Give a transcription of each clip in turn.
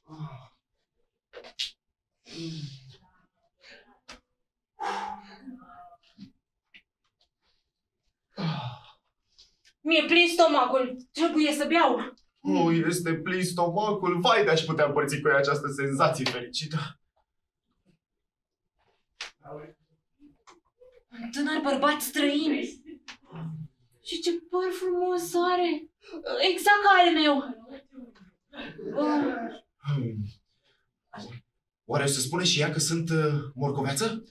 Mi-e plin stomacul. Trebuie să beau. Este plin stomacul. Vai, de-aș putea împărți cu ea această senzație fericită. Un tânăr bărbat străin. Și ce păr frumos are. Exact ca al meu. Oare o să spune și ea că sunt morcoveață?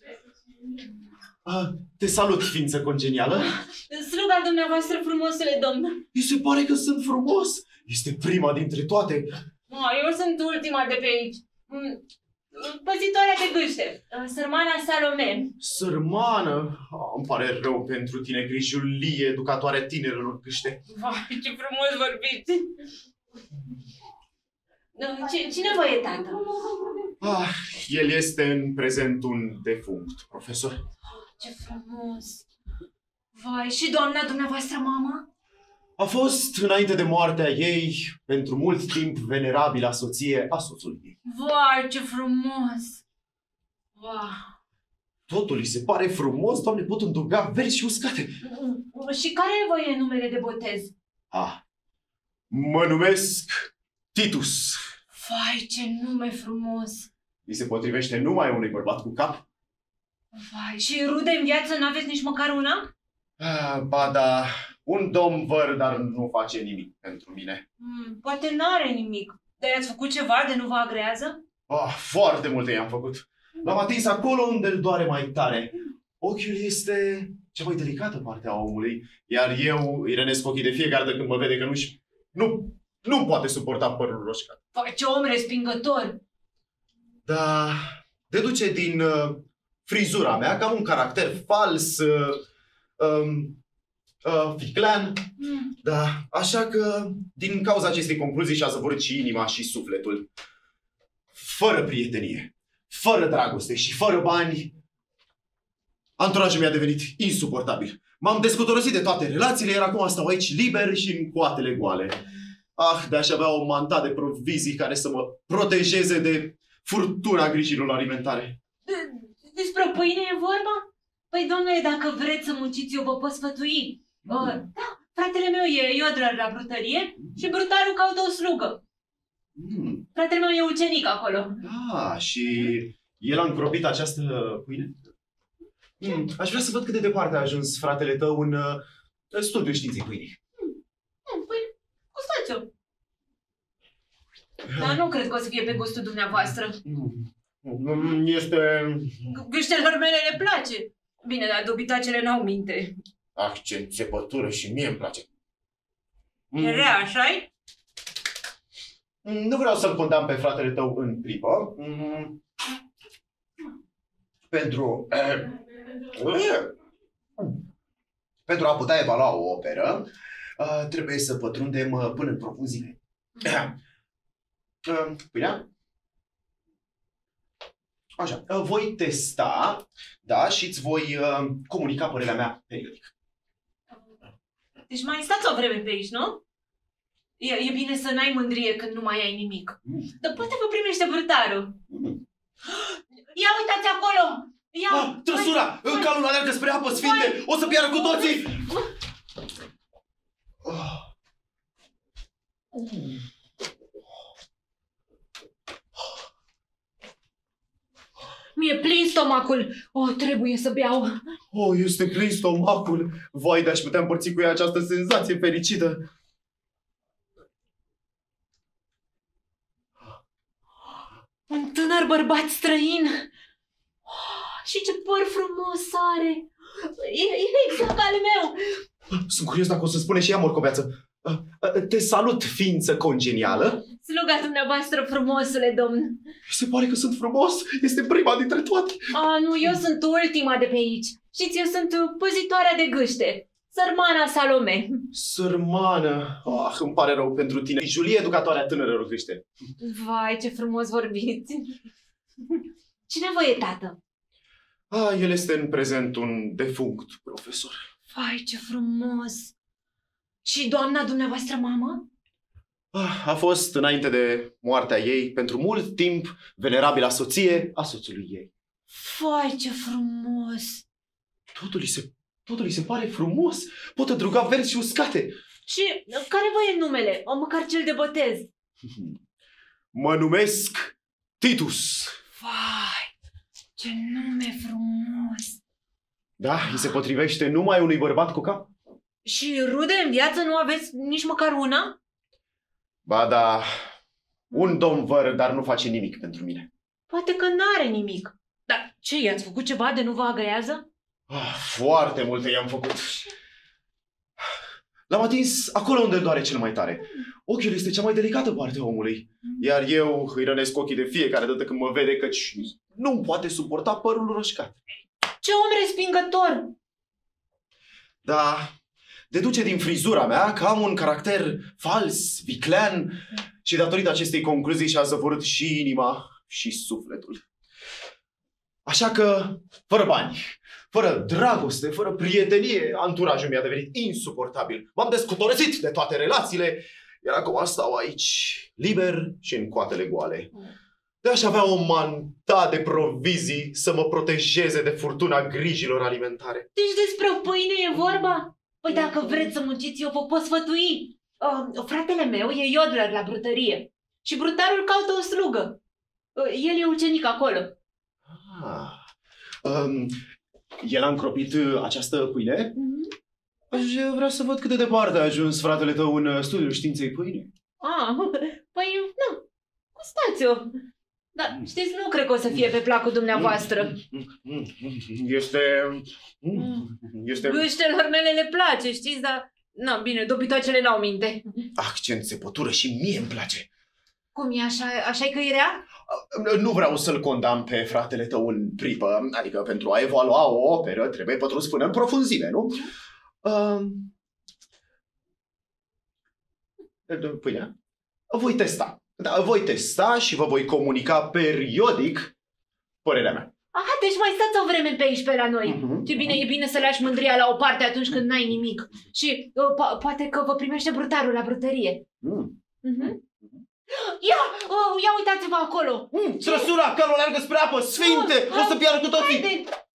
Te salut, ființă congenială. Sluga dumneavoastră, frumosule domn. Mi se pare că sunt frumos. Este prima dintre toate. Eu sunt ultima de pe aici. Păzitoarea de gâște. Sărmana Salome. Sărmană? Îmi pare rău pentru tine, grijulie, educatoarea tinerilor gâște. Vai, ce frumos vorbiți. Cine vă e tată? El este în prezent un defunct, profesor. Ce frumos. Vai, și doamna dumneavoastră, mama? A fost, înainte de moartea ei, pentru mult timp venerabilă soție a soțului ei. Vai, ce frumos! Wow. Totul îi se pare frumos, doamne, pot îndurga verzi și uscate. Și care vă e numele de botez? Mă numesc Titus. Vai, ce nume frumos! Îi se potrivește numai unui bărbat cu cap? Vai, și rude în viață n-aveți nici măcar una? Ba da, un domn văr, dar nu face nimic pentru mine. Poate n-are nimic. Dar i-ați făcut ceva de nu vă agrează? Foarte multe i-am făcut. L-am atins acolo unde îl doare mai tare. Ochiul este cea mai delicată parte a omului, iar eu îi rănesc ochii de fiecare dată când mă vede că nu poate suporta părul roșcat. Vai, ce om respingător! Da, deduce din frizura mea că am un caracter fals, ficlean. Da, așa că din cauza acestei concluzii și-a zăvorât și inima și sufletul. Fără prietenie, fără dragoste și fără bani, anturajul mi-a devenit insuportabil. M-am descotorosit de toate relațiile, iar acum stau aici liber și în coatele goale. De-aș avea o manta de provizii care să mă protejeze de furtuna grijilor alimentare. Despre o pâine e vorba? Păi, domnule, dacă vreți să munciți, eu vă pot sfătui. Da, fratele meu e iodler la brutărie și brutarul caută o slugă. Fratele meu e ucenic acolo. Și el a încropit această pâine? Aș vrea să văd cât de departe a ajuns fratele tău în studiul științei pâinii. Păi, gustați-o. Dar nu cred că o să fie pe gustul dumneavoastră. Este... Gâștelor mele le place. Bine, dar dobitacele n-au minte. Ce înțepătură, și mie îmi place. E rea, așa-i? Nu vreau să-l condamn pe fratele tău în pripă. Pentru a putea evalua o operă, trebuie să pătrundem până în profunzime. Pâinea? Așa, voi testa, da, și îți voi comunica părerea mea periodic. Deci mai stați o vreme pe aici, nu? E bine să n-ai mândrie când nu mai ai nimic. Dar poate vă primește brutarul. Ia uitați acolo! Trăsura! Calul aleargă spre apă sfinte! O să piară cu toții! Mi-e plin stomacul. Trebuie să beau. Este plin stomacul. Vai, de-aș putea împărți cu ea această senzație fericită. Un tânăr bărbat străin. Și ce păr frumos are. E exact al meu. Sunt curios dacă o să spune și ea morcoveață. Te salut, ființă congenială. Sluga dumneavoastră, frumosule domn. Se pare că sunt frumos. Este prima dintre toate. Nu, eu sunt ultima de pe aici. Știți, eu sunt păzitoarea de gâște. Sărmana Salome. Sărmană. Îmi pare rău pentru tine. Julie, educatoarea tânărelor gâște. Vai, ce frumos vorbiți. Cine vă e tată? El este în prezent un defunct profesor. Vai, ce frumos. Și doamna dumneavoastră, mamă? A fost, înainte de moartea ei, pentru mult timp, venerabila soție a soțului ei. Fai, ce frumos! Totul îi se pare frumos. Pot îndruga verzi și uscate. Și care vă e numele? O, măcar cel de botez. Mă numesc Titus. Vai, ce nume frumos! Da, îi se potrivește numai unui bărbat cu cap? Și rude în viață nu aveți nici măcar una? Ba da, un domn văr, dar nu face nimic pentru mine. Poate că n-are nimic. Dar ce, i-ați făcut ceva de nu vă agrează? Foarte multe i-am făcut. L-am atins acolo unde îl doare cel mai tare. Ochiul este cea mai delicată parte a omului. Iar eu îi rănesc ochii de fiecare dată când mă vede, căci nu poate suporta părul roșcat. Ce om respingător! Da, deduce din frizura mea că am un caracter fals, viclean și datorită acestei concluzii și-a zăvorât și inima și sufletul. Așa că, fără bani, fără dragoste, fără prietenie, anturajul mi-a devenit insuportabil. M-am descotorosit de toate relațiile, iar acum stau aici, liber și în coatele goale. De-aș avea o manta de provizii să mă protejeze de furtuna grijilor alimentare. Deci despre o pâine e vorba? Păi dacă vreți să munciți, eu vă pot sfătui. Fratele meu e iodler la brutărie și brutarul caută o slugă. El e ucenic acolo. El a încropit această pâine? Aș vrea să văd cât de departe a ajuns fratele tău în studiul științei pâinii. Păi, nu, gustați-o. Dar, știți, nu cred că o să fie pe placul dumneavoastră. Gâștelor mele le place, știți, dar... Na, bine, dobitoacele n-au minte. Accent țepătură și mie îmi place. Cum e așa? Așa-i că e rea? Nu vreau să-l condamn pe fratele tău în pripă, adică pentru a evalua o operă trebuie pătruns până în profunzime, nu? Pâinea? Voi testa. Da, voi testa și vă voi comunica periodic părerea mea. Aha, deci mai stați o vreme pe aici, pe la noi. Ce bine, e bine să lași mândria la o parte atunci când n-ai nimic. Și poate că vă primește brutarul la brutărie. Ia uitați-vă acolo! Trăsura, calul alergă spre apă, sfinte, o să piară cu toții!